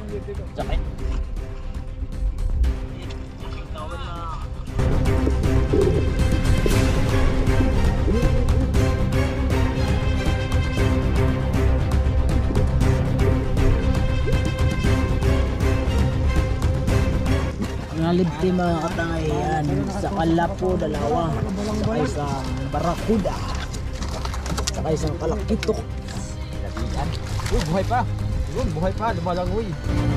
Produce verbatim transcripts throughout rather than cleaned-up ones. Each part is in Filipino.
Sakit. Nalibti mga katangay yan sa Kalapo, dalawa, saka isang Barakuda, saka isang Kalakitok. Uy, buhay pa. Yun, buhay pa, lumalangoy.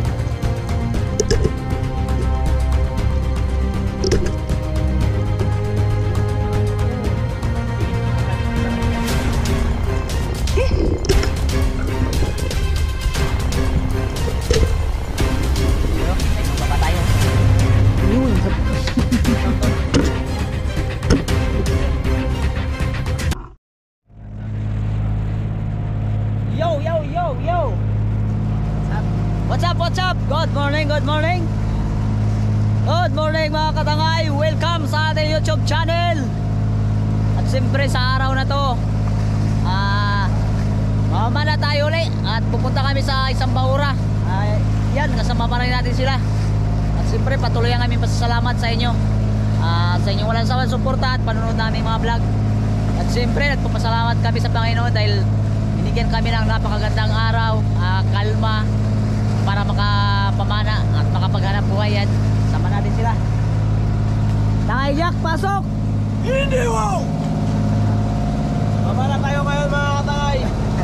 Yo, yo, yo, yo. What's up, what's up? Good morning, good morning. Good morning mga katangay. Welcome sa ating YouTube channel. At siyempre sa araw na to, ah, mamana tayo ulit at pupunta kami sa isang bahura. Ah, yan, kasama pa rin natin sila. At siyempre patuloy ang aming pasasalamat sa inyo, ah, sa inyong walang sawang suporta at panonood namin mga vlog. At siyempre nagpapasalamat kami sa Panginoon dahil binigyan kami ng napakagandang araw, uh, kalma para makapamana at makapaghanap buhay. Yan, sama natin sila. Tangay Jack, pasok! Hindi, wow! Mamana tayo ngayon mga katangay.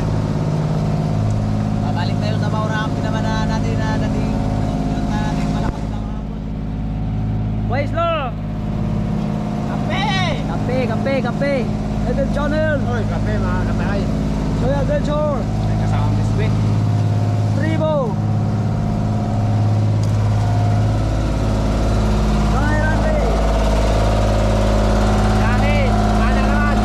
Babalik tayo sa bahura. Pinamana natin na natin na natin malakas ng hapon. Boys lo! Kape! Kape, kape, kape! Edel Channel! Oy, kape mga katangay. Soya Adventure! May kasamang biskwit. Tribo! Tangay Randy! Dali! Mana naman!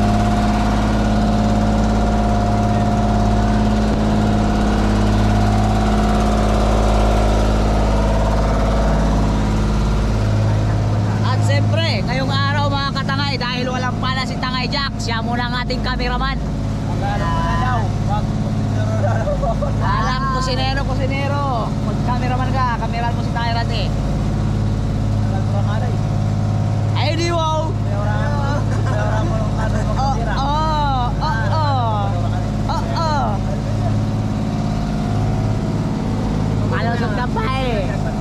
At siyempre, ngayong araw mga katangay, dahil walang pala si Tangay Jack, siya muna ang ating cameraman. Alam, kusinero, kusinero. Mag-cameraman ka, kameran mo si Tangay Randy. Ay, di wow! Oh, oh, oh, oh. Oh, oh. Malusog ka pa eh.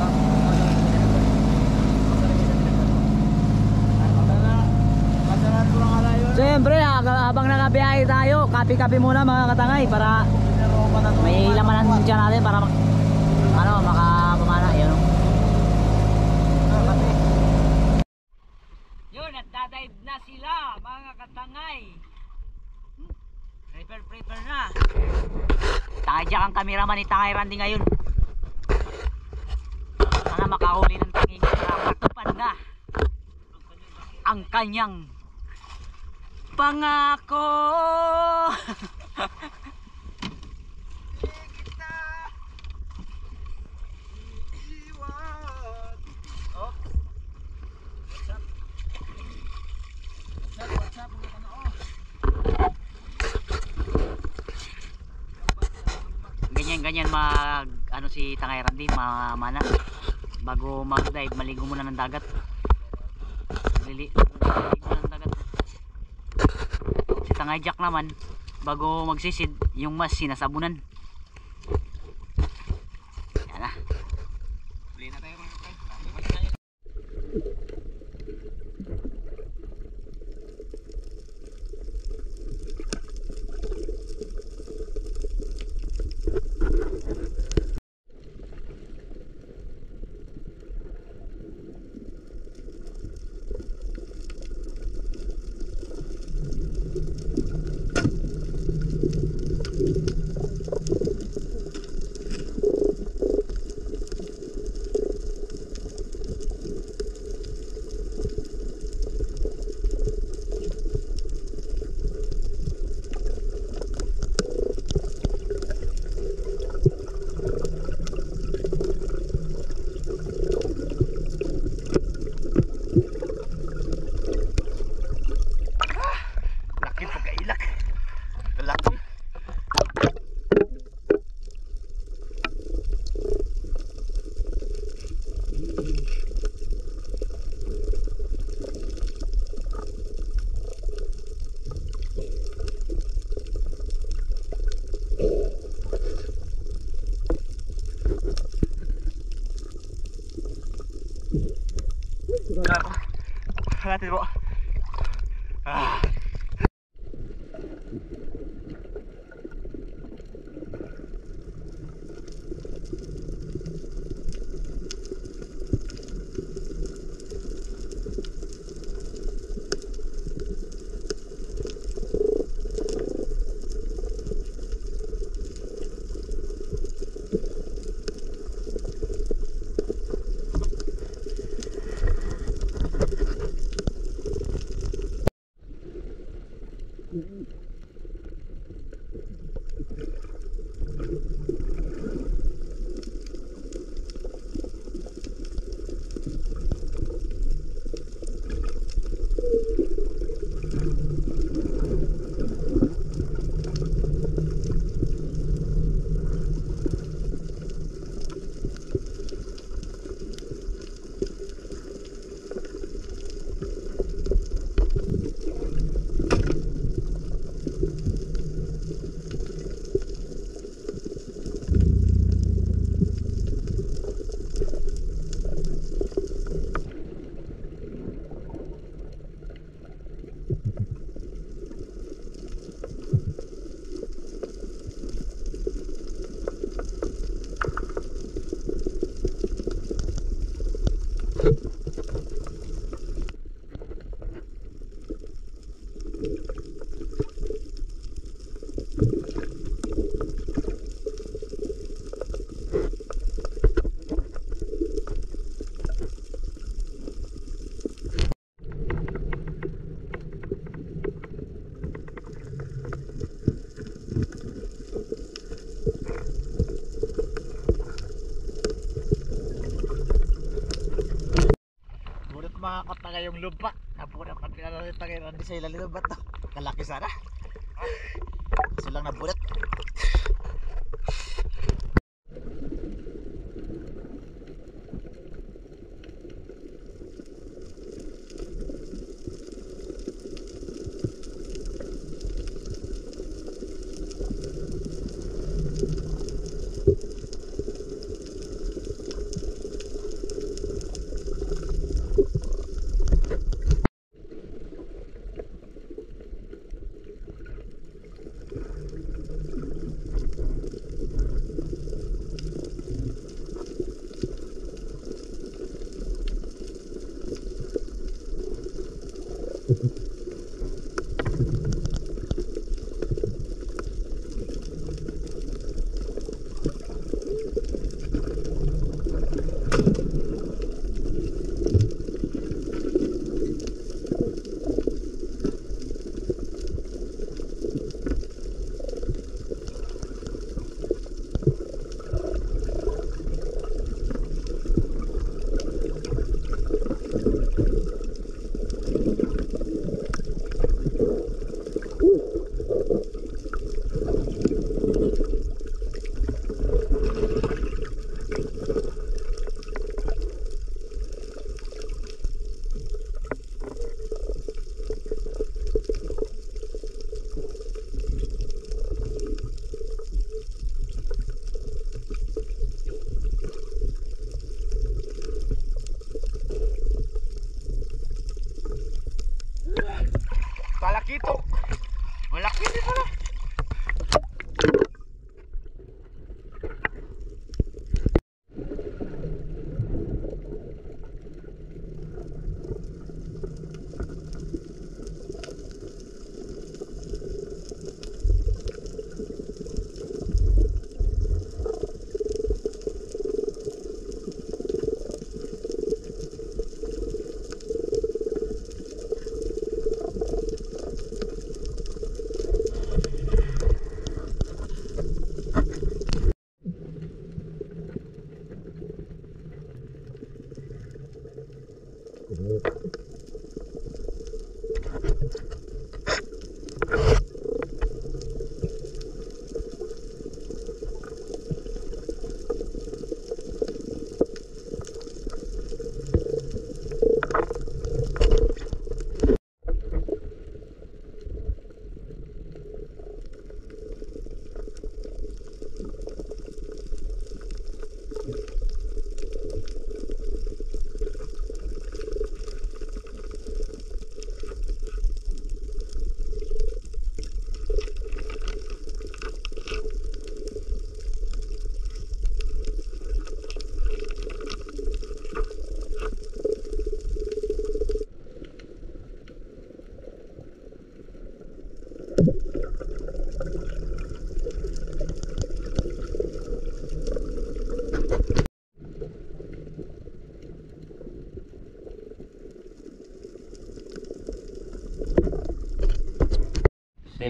Siyempre, habang nakabiyahe tayo, kapi-kapi muna mga katangay para may laman dyan natin para mak ano, makapamana yun. Yun, at dadive na sila mga katangay. hmm. Prepare, prepare na. Tangay Jack ang cameraman ni Tangay Randy ngayon. Sana makahuli ng tanging para matupad na ang kanyang pangako. Ganyan-ganyan mag ano si Tangay Randy, mamana bago mag-dive, maligo muna ng dagat. Lili, maligo muna ng dagat. Si Tangay Jack naman, bago magsisid, yung mas sinasabunan. Yan na. Huli na tayo mga kapay. Natin po. Ah. Makakot na ngayong lupa. Napunat na pinalalit na ngayon. Hindi sa ilalim ng bato. Kalaki sana. Kasi lang nabulat. Malaki ito. Malaki din pala.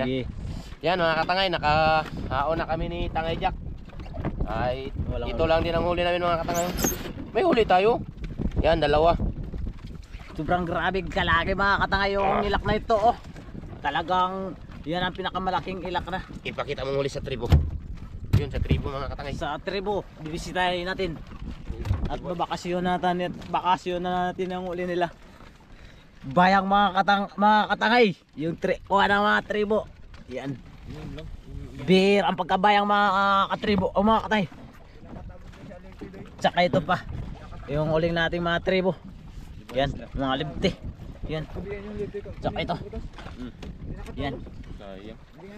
Sige. Yan mga katangay, nakahaon na kami ni Tangay Jack. Ay, Walang ito huli. lang din ang huli namin mga katangay. May huli tayo. Yan, dalawa. Sobrang grabe kalaki mga katangay yung ilak na ito oh. Talagang yan ang pinakamalaking ilak na. Ipakita mong huli sa tribo. Yun, sa tribo mga katangay. Sa tribo, bibisitahin natin. At babakasyon natin at bakasyon na natin ang uli nila. Bayang mga katang mga katangay, yung tri kuha ng mga tribo. Yan. Bir ang pagkabayang mga uh, katribo o mga katay. Tsaka ito pa. Yung uling nating mga tribo. Yan, mga libte. Yan. Tsaka ito. Yan. Sayang.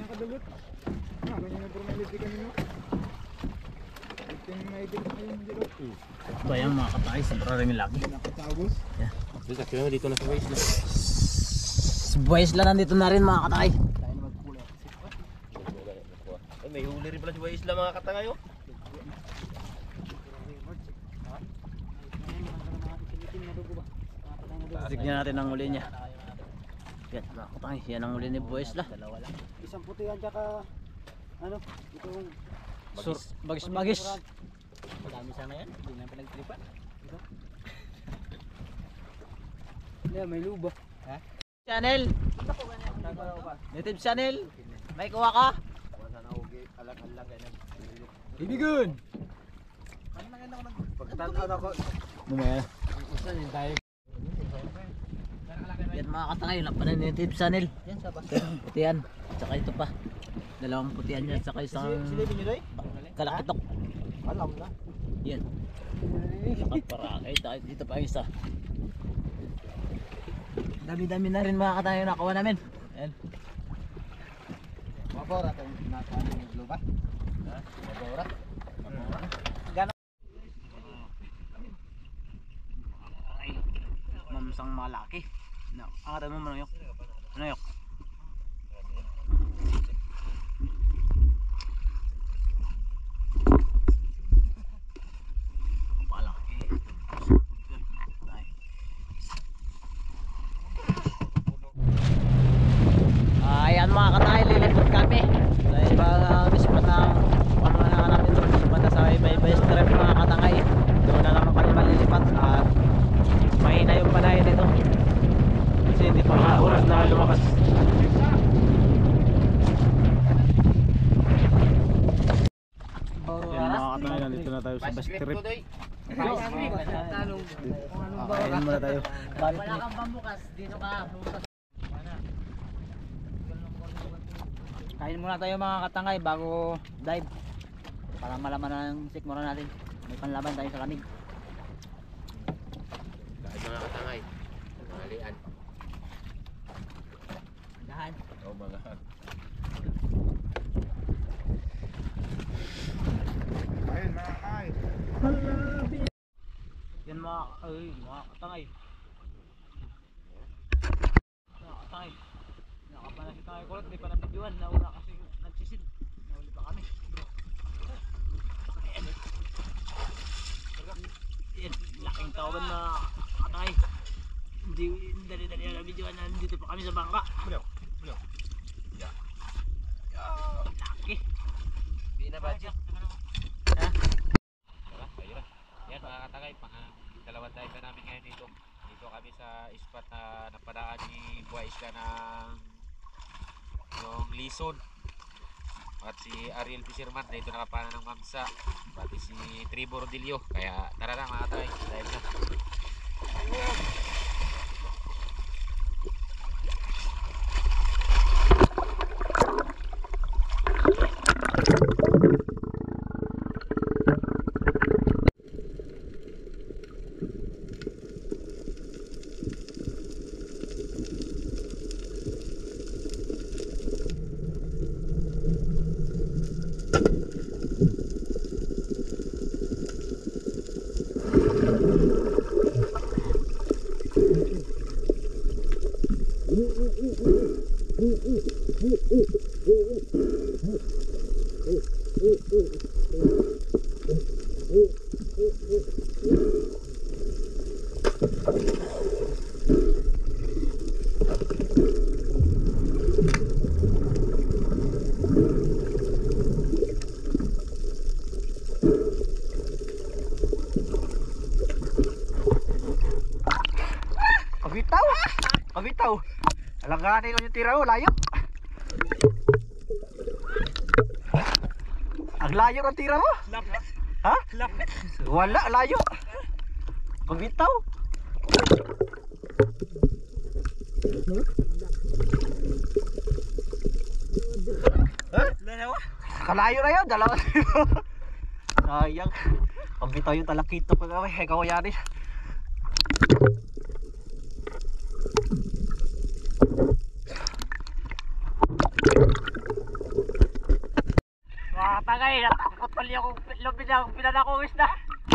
Bayang mga katay, sobra rin lagi. Yan. Dito, dito na sa waist na. Si Boys lang nandito na rin mga katay. Ay, may huli rin pala si Waisla mga katangay oh. Tignan natin ang uli niya. Yan mga katay, yan ang uli ni Boys lang. Isang puti yan tsaka ano, itong Sur, bagis bagis. madami sana yan, hindi na pinagtripan. Ito. Yeah, may luba. Ha? Channel. Native channel. May kuha ka? Ibigun. Pagtanaw ako. Bumaya. Usan yung tayo. Yan mga katangay, wala pa na native channel. Yan sa basta. Puti yan. Tsaka ito pa. Dalawang putian yan. Tsaka isang Silipin nyo doy? kalakitok. Alam na. Yan. Tsaka parakay. Tsaka dito pa ang isa. Dami-dami na rin mga katangay na nakuha namin. Yan. Mabora itong nakaano yung luba. Ha? Mabora? Mabora? Mamsang malaki. No. Angatan mo manayok. Manayok. Malaki. Ayan mga katay, lilipot kami sa ibang spot ng pamanahan namin doon sa banda sa iba-iba strip mga katangay. Doon na naman kami malilipat at mahina yung panahin nito kasi hindi pa nga oras na lumakas. Yan mga katangay, nandito na tayo sa bus trip. Kain muna tayo. Wala kang pambukas, dito ka bukas. Kain muna tayo mga katangay bago dive para malaman na yung sikmura natin. May panlaban tayo sa lamig. Kahit mga katangay. Malian. Dahan. Oh mga. Ayun mga kay. Yan mga ay mga katangay. Mga katangay. Nakapana si Tangay Kulot, di pa nabidyohan. Nauna kasi nagsisid. Nauli pa kami. Ayan. Ayan. Laking tawagan mga katangay. Hindi dali-dali na nabidyohan na nandito pa kami sa bangka. Laki. Di na budget. Ha? Tara, ayun. Yan mga katangay, pang dalawang dive na namin ngayon dito. Dito kami sa spot na napadaan ni Waisla ng yung Lison. At si Ariel Fisherman dito nakapana ng Mamsa. Pati si Tribo Rodillo. Kaya tara na mga katangay, dive na. Pabitaw. Alanganin lang yung tira mo, layo. Ang layo ng tira mo. Lapit. Ha? Lapit. Wala, layo. Pabitaw. Ha? Dalawa. Kalayo na yun, dalawa tiro. Sayang. Pabitaw yung talakito ko kami. Ikaw yan eh. Mga tagay, natakot pali ako lubid ang pinanakong isda.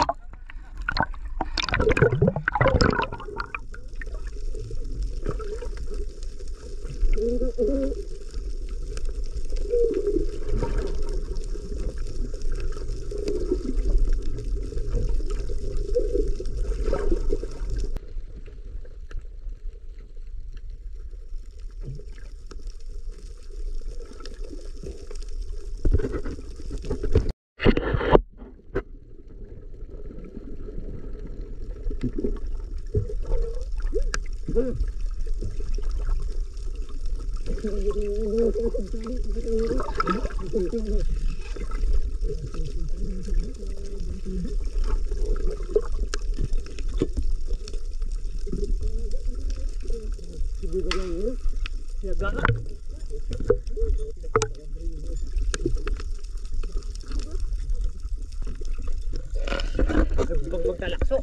Huwag talakso.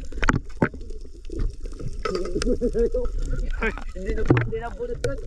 Hindi na hindi na bunot ko.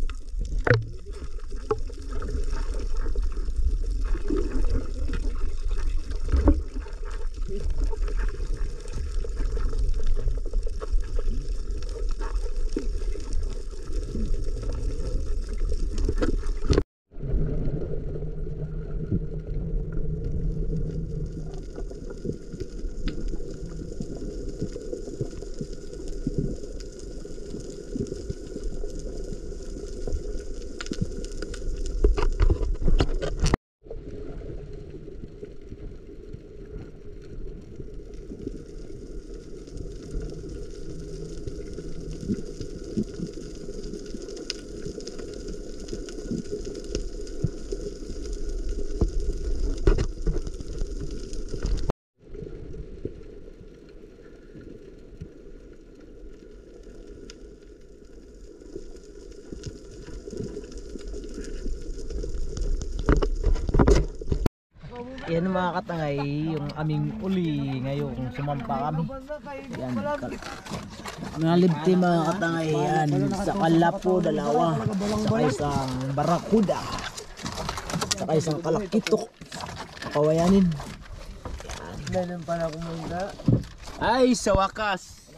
Yan mga katangay, yung aming uli ngayong sumampa kami. Yan, nalibti mga katangay yan. Sa kalapo, dalawa. Saka isang barakuda. Saka isang kalakitok. Kawayanin. Yan. Ay, sa wakas.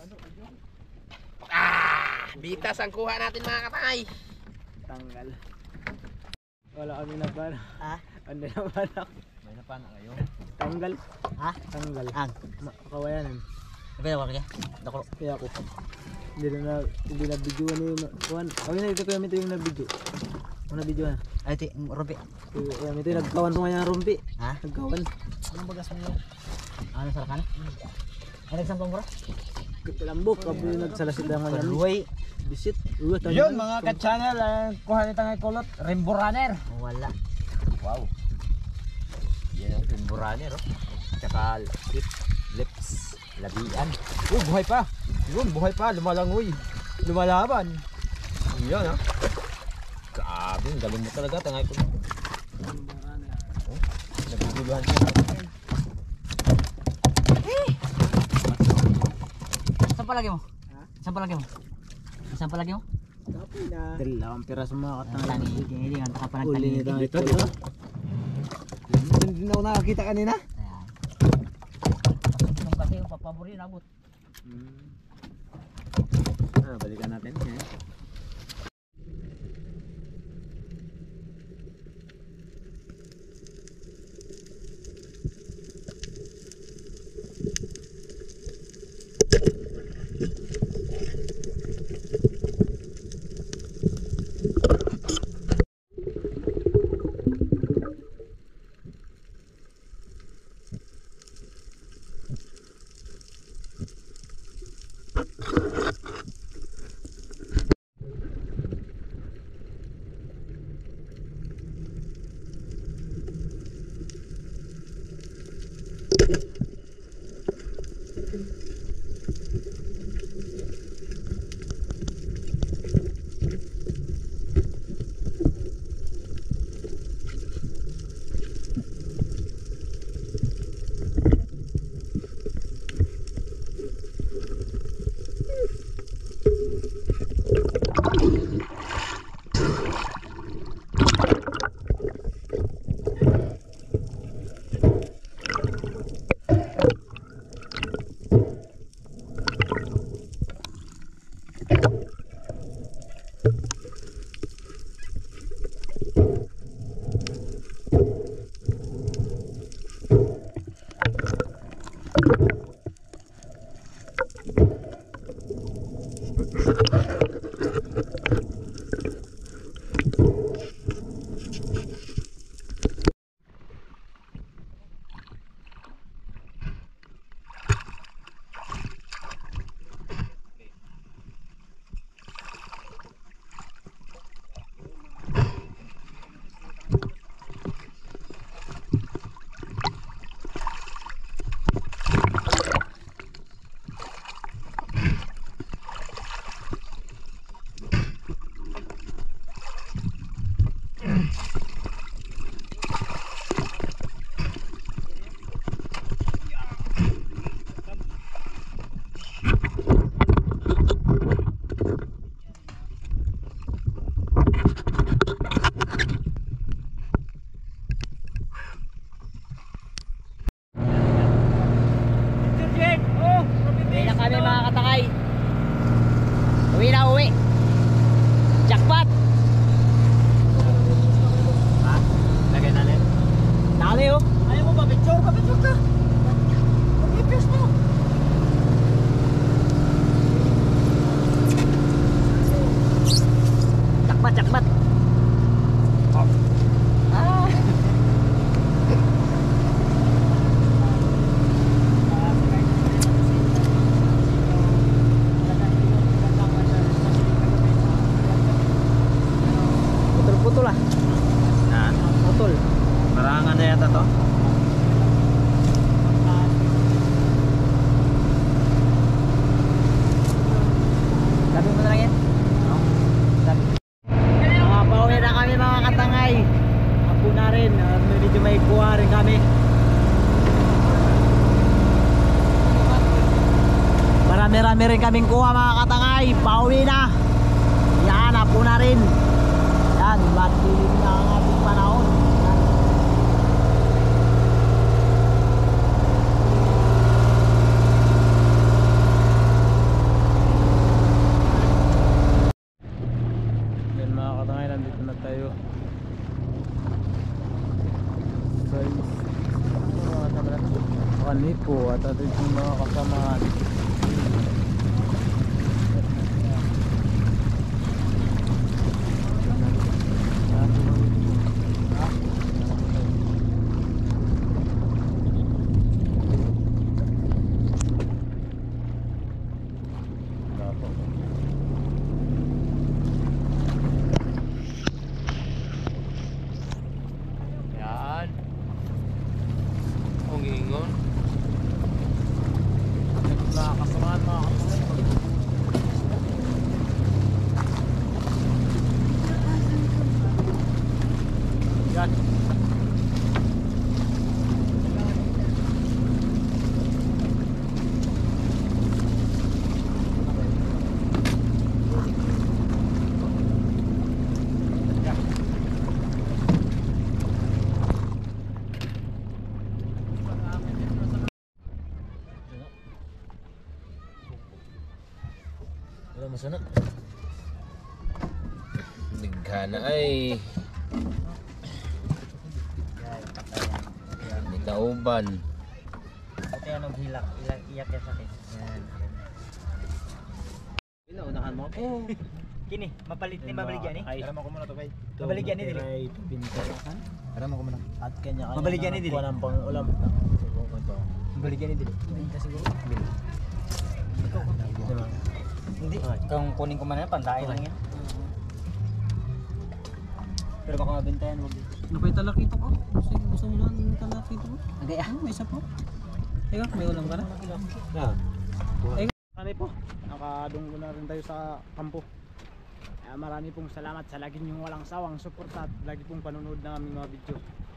Ah! Bitas ang kuha natin mga katay. Tanggal. Wala kami na para. Ha? Ano na para? May na para kayo. Tanggal. Ha? Tanggal. Ang. Kawayanan. Kaya ako kaya. Dako. Kaya ako. Hindi na hindi na video ni Juan. Kami na ito kaya ito yung na video. Ano video na? Ay, ito yung rumpi. Kaya ito yung nagkawan ko nga yung rumpi. Ha? Nagkawan. Anong bagas mo yun? Ano sa lakan? Ay, nagsampang ko ra? Lambok, kapag yung nagsalasit lang nga yan. Uy, bisit. Yun mga ka-channel, uh, kuha nito ng kulot. Rainbow Runner. Wala. Wow. Yan ang Rainbow Runner. Oh. Tsaka lip, lips, labian. Oh, buhay pa. Yun, buhay pa. Lumalangoy. Lumalaban. Yan ha. Grabe, galing mo talaga. Tangay ko. Oh, naguguluhan siya. Saan palagi mo? Ha? Saan palagi mo? Saan palagi mo? Kapi na. Dalawang piraso mga katang hindi hindi nga nakapanagtang. Uli nito dito. Hindi na ako nakakita kanina. Ayan. Pasok kasi yung papabori na abot. Hmm. Ah, balikan natin. Eh. Uwi na kami mga katakay. Uwi na uwi. Jackpot. Ha? Lagay na rin. Dali oh. Ayaw mo ba? Picture ka, picture ka. Pag-ipis mo. Jackpot, jackpot. Ah. Putol-putol ah. Ha? Putol. Marangan na yata to. Sabi mo na lang yan. Sabi. Mga pauwi na kami mga katangay. Apo na rin. Uh, medyo may kuha rin kami. Marami-rami rin kaming kuha mga katangay. Pauwi na. Yan, apo na rin. Yan, matilig na ang ating panahon. Yan. Yan mga katangay, nandito na tayo sa Kanipo at ating mga kasamaan. Yan. Ang ingon. Mga kasamaan, mga kasamaan. Yan. Wala masunod. Nagkana ay di kauban. Ito yung naghilak, ilang iyak yan sa akin. Yan. Pinaunahan mo? Oh. Kini, mapalit ni mabaligyan ni. Aram ako muna to kay. Mabaligyan ni dili. Aram ako muna. At kanya kanya. Mabaligyan ni dili. Kuha ng pang-ulam. Mabaligyan ni dili. Benta siguro. Ikaw ko. Diba? Hindi. Kung kunin ko man yan, pantaay lang yan. Pero baka mabenta yan, wag. Ano pa yung talak ito ko? Gusto, gusto mo naman yung talak ito ko? Okay ah. May isa po. Ikaw, may ulam ka na? Yeah. Marami po, nakadunggo na rin tayo sa kampo. Kaya marami pong salamat sa lagi niyong walang sawang suporta at lagi pong panonood ng aming mga video.